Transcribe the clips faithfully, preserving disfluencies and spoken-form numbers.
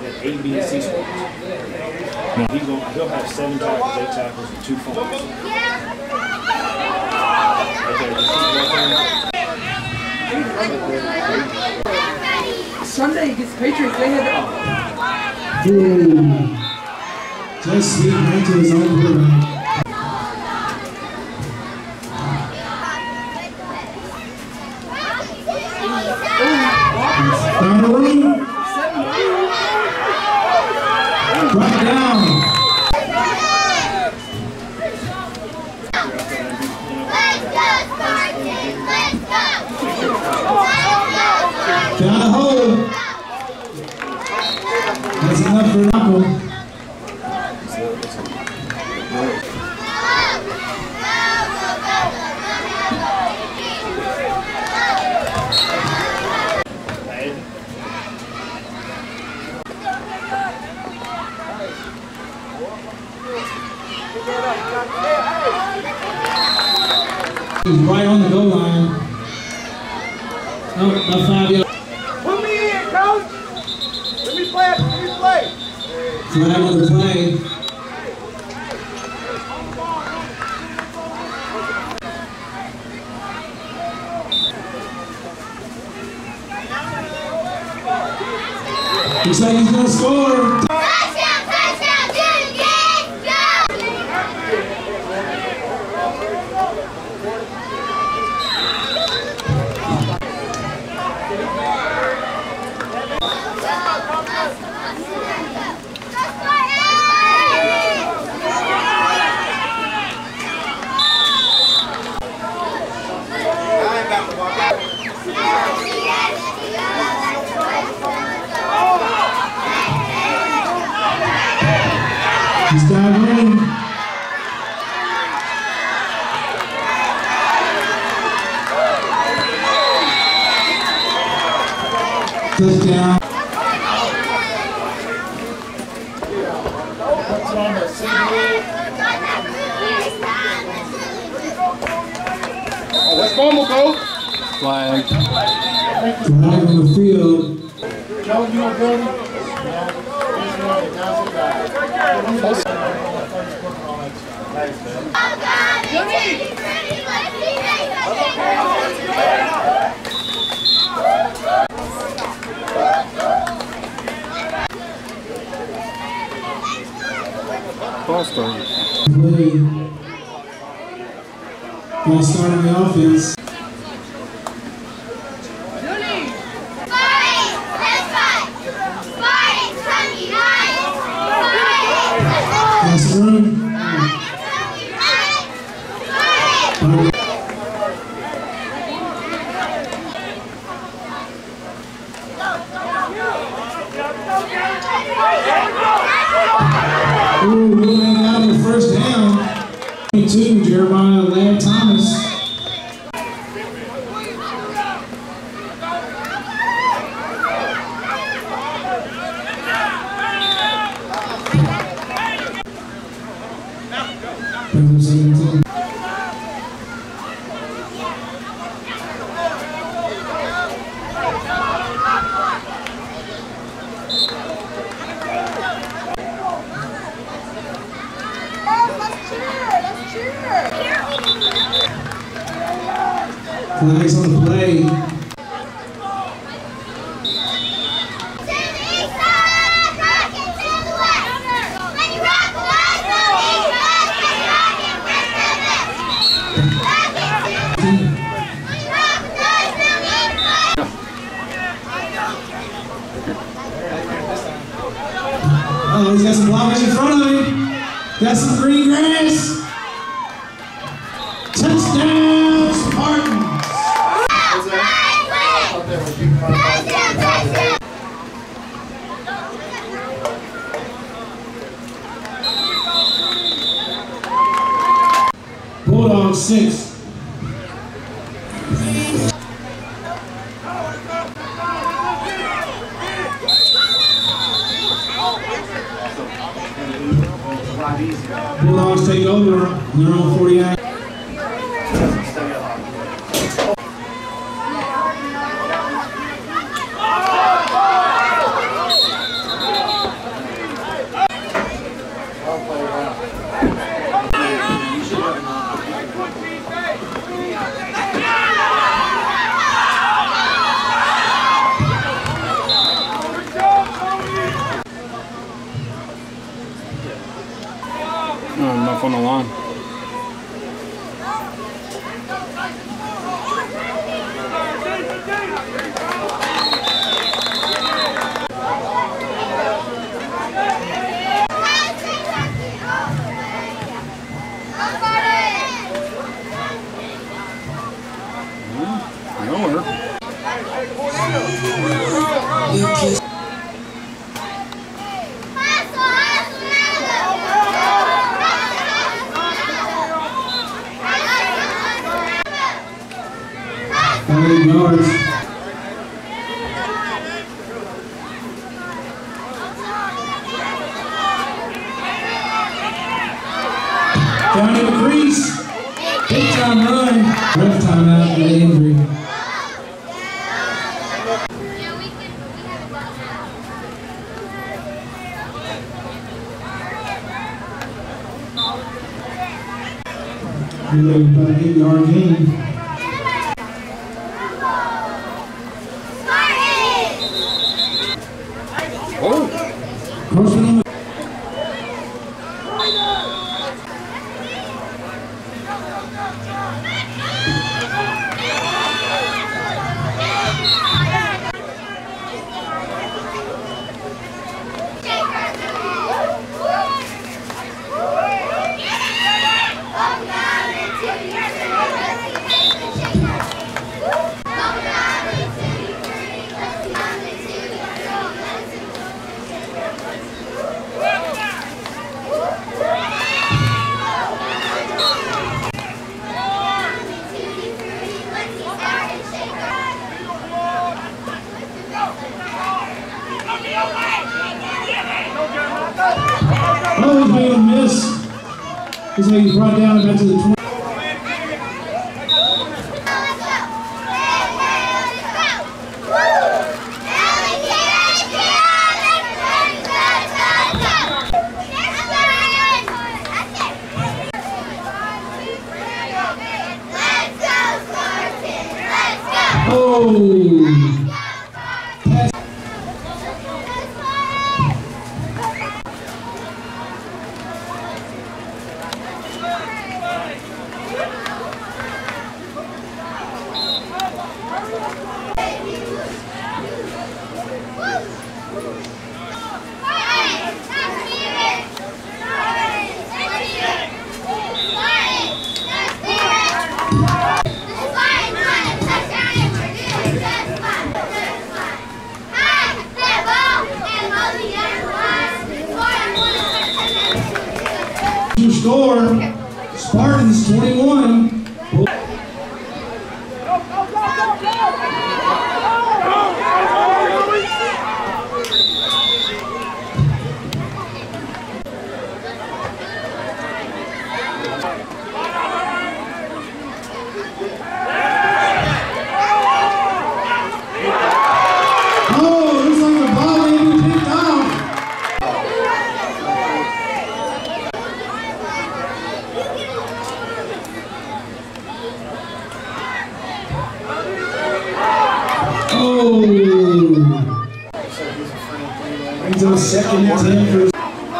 at A, B, and C squads. Now he's gonna, he'll have seven tackles, eight tackles, and two fumbles. Sunday against Patriots, they had to... Ooh. Just sweep right to his own quarterback. Down the room. Right down. Down the hole. That's enough for an apple. He's right on the goal line. Oh, about five yards. Put me in, coach. Let me play. Let me play. Flag on the play. Looks like he's gonna score. He's diving in. Touchdown. Oh, let's fumble, coach. Flag. Flag on the field. Joe, you know Brody? Ball started. Ball started on the offense. That's room. Ooh, moving out of the first down. twenty-two, Jeremiah Lamb Thomas. seventeen. Flags on the play. Oh, he's got some blockers in front of him. Got some green grass. Touchdown, Spartans! Bulldogs six. Bulldogs take over. They're on forty-eight. off on the line. Eight yards. Down in the crease. Big time run. Ref timeout for the injury. We're looking about an eight yard gain. Crossman. Oh, he's made a miss. Looks like he's brought down back to the twenty. Oh! Score, Spartans twenty-one. Oh, looks like the ball may be picked off. Oh! Brings up second and ten for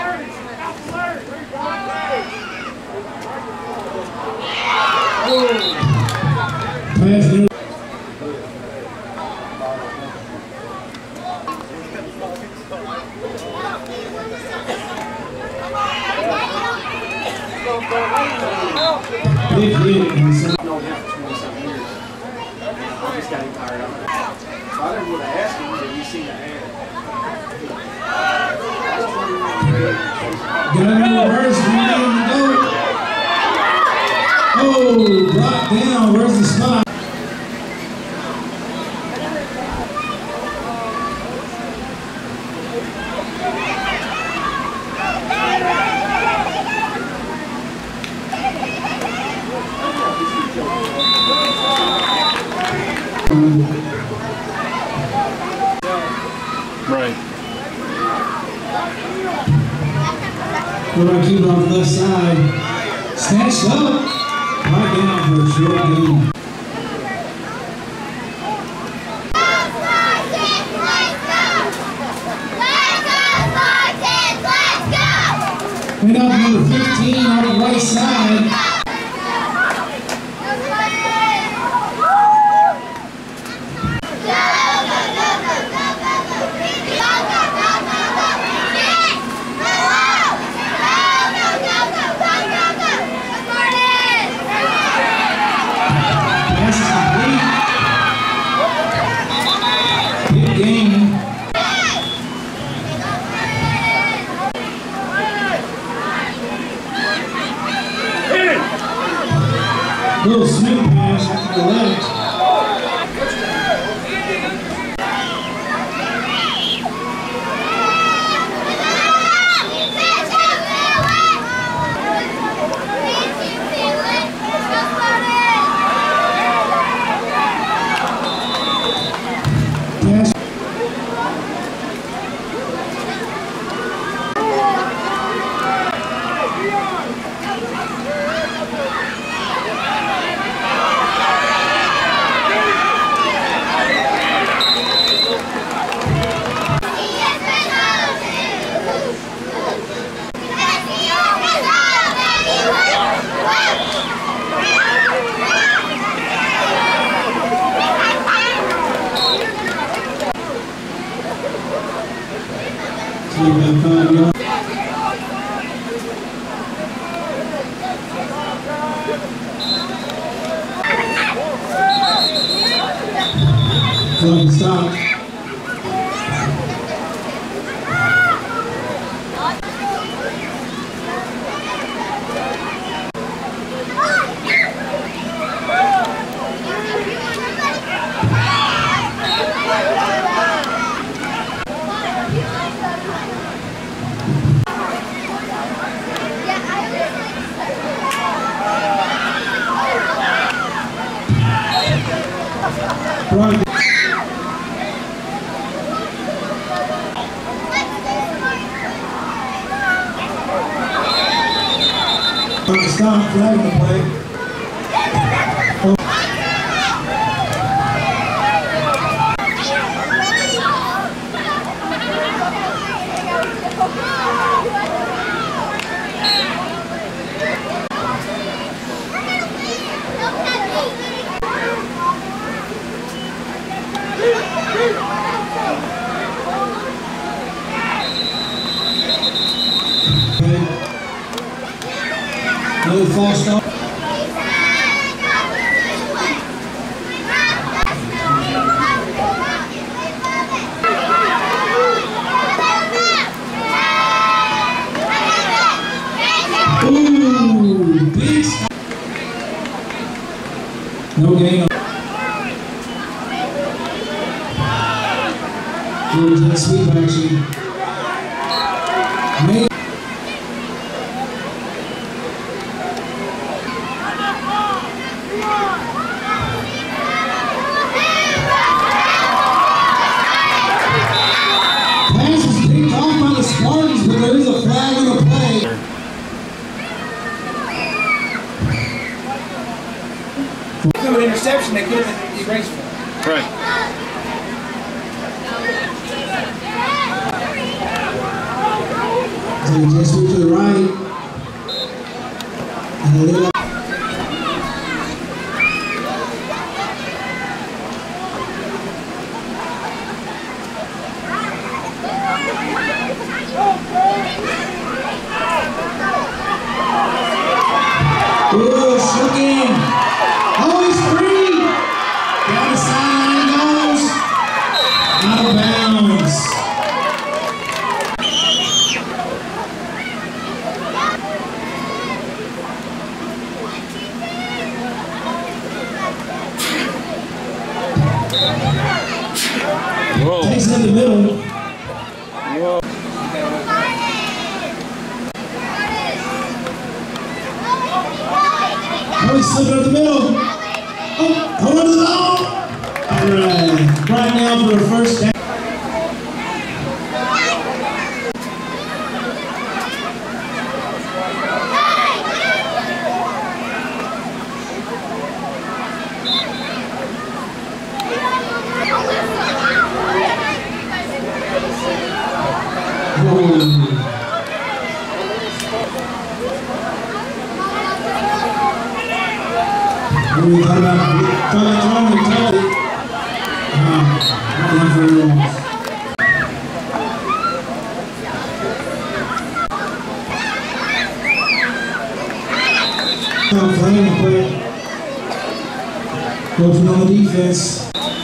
pass there. Big hit in the second. known him for twenty-something years. I just got him tired of it. So I didn't really ask him, but you see the ad. Got him in reverse, ready to go. Oh, blocked down. Where's the spot? Right. We're going to keep it on the left side. Snatched up. Right down for a short gain. Coming up, number fifteen on the right side. Little swing pass after the left. Pass. Clock stop. Right. Stop, flag the play. Oh. Another false start. Ooh, big stop. No gain. Here's that sweep action. Made pass is picked off by the Spartans, but there is a flag on the play. Do an interception, they could have erased it. Right. So you just move to the right. And a little. Ooh, shook in. Oh, he's free. Down the sideline goes. Out of bounds. Whoa. Takes it in the middle. Whoa. Oh, he's slipping up the middle. Oh, hold on to the ball. All right. Right now for a first down. What we thought about, thought about throwing the call it. Uh, not enough for the loss. Now playing the play. Coaching on the defense.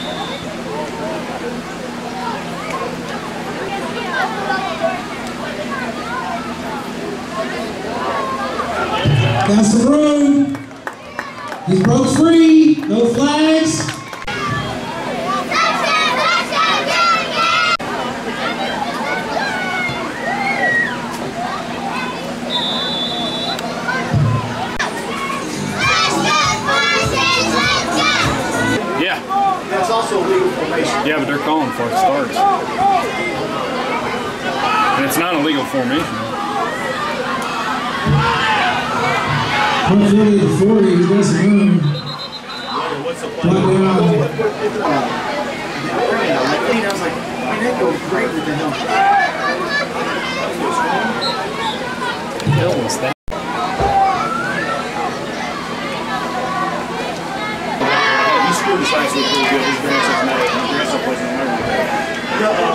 Got some room. He broke free. No flags. Yeah. That's also legal formation. Yeah, but they're calling for it starts. And it's not a legal formation. one forty to forty, he got some room. What's the Right down. I was like, I didn't go great with the help. Hell was that? He scored this last week really good. His grandson grandson plays in America.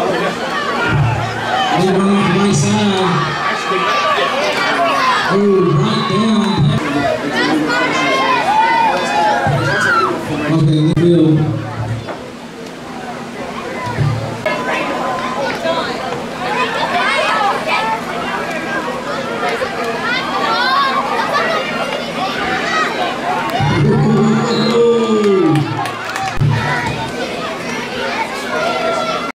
They run off the right side. Actually, yeah. Oh,